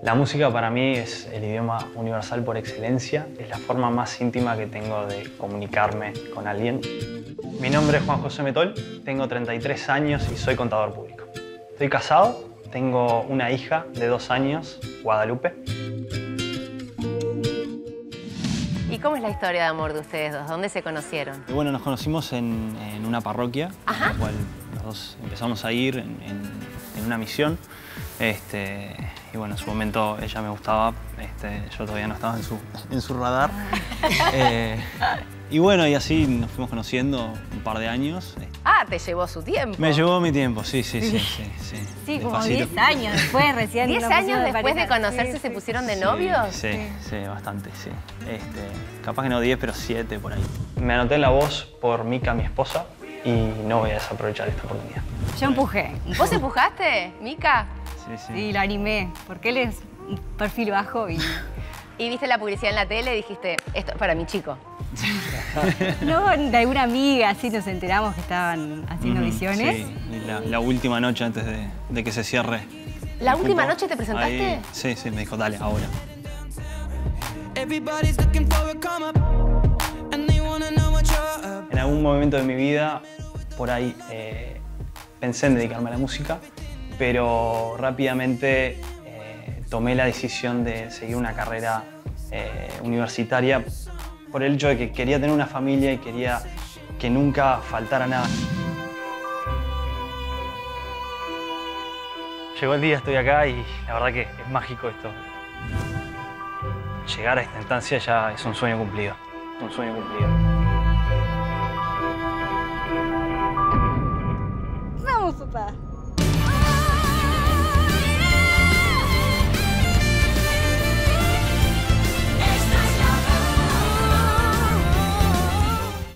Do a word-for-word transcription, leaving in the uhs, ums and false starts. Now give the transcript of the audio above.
La música para mí es el idioma universal por excelencia, es la forma más íntima que tengo de comunicarme con alguien. Mi nombre es Juan José Metol, tengo treinta y tres años y soy contador público. Estoy casado, tengo una hija de dos años, Guadalupe. ¿Y cómo es la historia de amor de ustedes dos? ¿Dónde se conocieron? Y bueno, nos conocimos en, en una parroquia, Ajá. en la cual los dos empezamos a ir en, en, en una misión. Este, y bueno, en su momento ella me gustaba, este, yo todavía no estaba en su, en su radar. eh, y bueno, y así nos fuimos conociendo un par de años. Ah, te llevó su tiempo. Me llevó mi tiempo, sí, sí, sí, sí. Sí, sí como despacito. diez años después recién. ¿diez años después de conocerse sí, se pusieron de sí, novios? Sí, sí, sí, bastante, sí. Este, capaz que no diez, pero siete por ahí. Me anoté en la voz por Mica, mi esposa, y no voy a desaprovechar esta oportunidad. Yo empujé. ¿Vos empujaste, Mica? Sí, sí. Sí, lo animé, porque él es un perfil bajo y... ¿Y viste la publicidad en la tele y dijiste, esto es para mi chico? No, de alguna amiga, así nos enteramos que estaban haciendo Uh-huh, audiciones. sí, la, la última noche antes de, de que se cierre. ¿La última noche te presentaste? Ahí, sí, sí, me dijo, dale, ahora. En algún momento de mi vida, por ahí, eh, pensé en dedicarme a la música, pero rápidamente eh, tomé la decisión de seguir una carrera eh, universitaria por el hecho de que quería tener una familia y quería que nunca faltara nada. Llegó el día, estoy acá y la verdad que es mágico esto. Llegar a esta instancia ya es un sueño cumplido. Un sueño cumplido. Vamos, papá.